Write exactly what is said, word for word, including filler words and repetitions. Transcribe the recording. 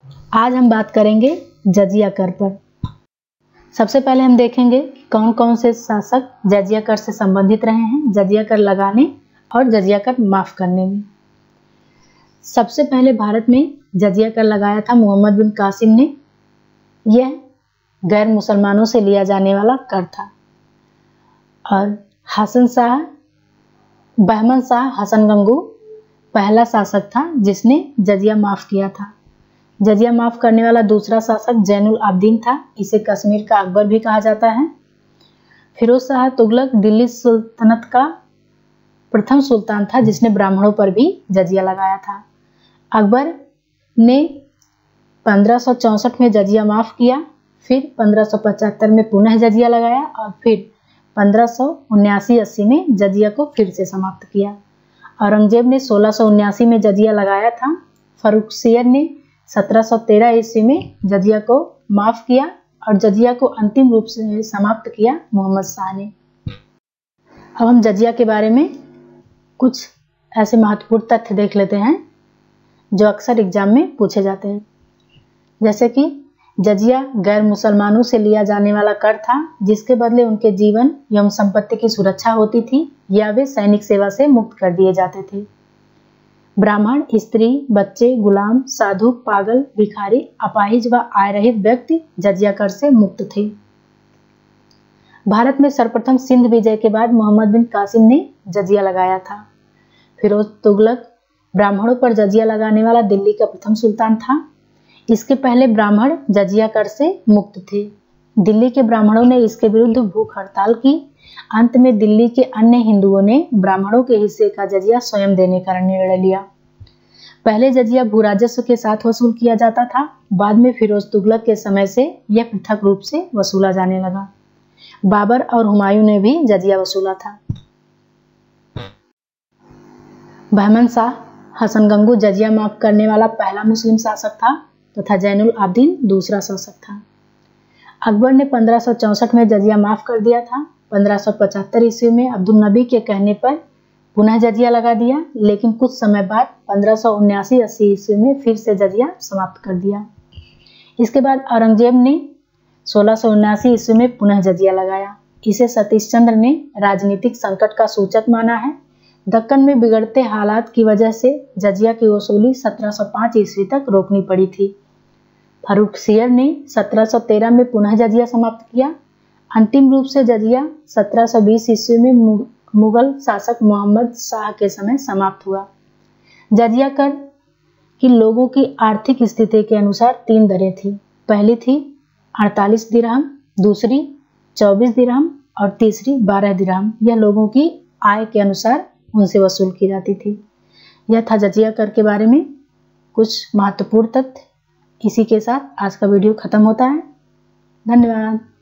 आज हम बात करेंगे जजिया कर पर। सबसे पहले हम देखेंगे कौन कौन से शासक जजिया कर से संबंधित रहे हैं जजिया कर लगाने और जजिया कर माफ करने में। सबसे पहले भारत में जजिया कर लगाया था मोहम्मद बिन कासिम ने। यह गैर मुसलमानों से लिया जाने वाला कर था। और हसन शाह बहमन शाह हसन गंगू पहला शासक था जिसने जजिया माफ किया था। जजिया माफ करने वाला दूसरा शासक जैनुल आबदीन था। इसे कश्मीर का अकबर भी कहा जाता है। फिरोज शाह तुगलक दिल्ली सुल्तनत का प्रथम सुल्तान था जिसने ब्राह्मणों पर भी जजिया लगाया था। अकबर ने पंद्रह सौ चौंसठ में जजिया माफ किया, फिर पंद्रह सौ पचहत्तर में पुनः जजिया लगाया और फिर पंद्रह सौ उन्यासी अस्सी में जजिया को फिर से समाप्त किया। औरंगजेब ने सोलह सौ उन्यासी में जजिया लगाया था। फर्रुखसियर ने सत्रह सौ तेरह ईस्वी में जजिया को माफ किया और जजिया को अंतिम रूप से समाप्त किया मोहम्मद शाह ने। अब हम जजिया के बारे में कुछ ऐसे महत्वपूर्ण तथ्य देख लेते हैं जो अक्सर एग्जाम में पूछे जाते हैं। जैसे कि जजिया गैर मुसलमानों से लिया जाने वाला कर था जिसके बदले उनके जीवन एवं संपत्ति की सुरक्षा होती थी या वे सैनिक सेवा से मुक्त कर दिए जाते थे। ब्राह्मण, स्त्री, बच्चे, गुलाम, साधु, पागल, भिखारी, अपाहिज व आय रहित व्यक्ति जजिया कर से मुक्त थे। भारत में सर्वप्रथम सिंध विजय के बाद मोहम्मद बिन कासिम ने जजिया लगाया था। फिरोज तुगलक ब्राह्मणों पर जजिया लगाने वाला दिल्ली का प्रथम सुल्तान था। इसके पहले ब्राह्मण जजिया कर से मुक्त थे। दिल्ली के ब्राह्मणों ने इसके विरुद्ध भूख हड़ताल की। अंत में दिल्ली के अन्य हिंदुओं ने ब्राह्मणों के हिस्से का जजिया स्वयं देने का निर्णय लिया। पहले जजिया भू राजस्व के साथ वसूल किया जाता था। बाद में फिरोज तुगलक के समय से यह पृथक रूप से वसूला जाने लगा। बाबर और हुमायूं ने भी जजिया वसूला था। बहमन शाह हसन गंगू जजिया माफ करने वाला पहला मुस्लिम शासक था तथा जैनुल आबदीन दूसरा शासक था। अकबर ने पंद्रह सौ चौंसठ में जजिया माफ कर दिया था। पंद्रह सौ पचहत्तर ईस्वी में अब्दुल नबी के कहने पर पुनः जजिया लगा दिया, लेकिन कुछ समय बाद पंद्रह सौ उन्यासी अस्सी ईस्वी में फिर से जजिया समाप्त कर दिया। इसके बाद औरंगजेब ने सोलह सौ उन्यासी ईस्वी में पुनः जजिया लगाया। इसे सतीश चंद्र ने राजनीतिक संकट का सूचक माना है। दक्कन में बिगड़ते हालात की वजह से जजिया की वसूली सत्रह सौ पाँच ईस्वी तक रोकनी पड़ी थी। फर्रुखसियर ने सत्रह सौ तेरह में पुनः जजिया समाप्त किया। अंतिम रूप से जजिया सत्रह सौ बीस ईस्वी में मुगल शासक मोहम्मद शाह के समय समाप्त हुआ। जजिया कर की लोगों की आर्थिक स्थिति के अनुसार तीन दरें थी। पहली थी अड़तालीस दिरहम, दूसरी चौबीस दिरहम और तीसरी बारह दिरहम। यह लोगों की आय के अनुसार उनसे वसूल की जाती थी। यह था जजिया कर के बारे में कुछ महत्वपूर्ण तथ्य। इसी के साथ आज का वीडियो खत्म होता है। धन्यवाद।